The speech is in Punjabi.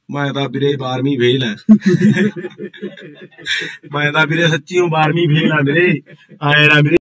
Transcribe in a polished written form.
मैं तो ਵੀਰੇ 12ਵੀਂ ਫੇਲ ਹੈ मैं तो ਵੀਰੇ सच्ची 12ਵੀਂ ਫੇਲ ਆ ਵੀਰੇ ਆਏ ना ਵੀਰੇ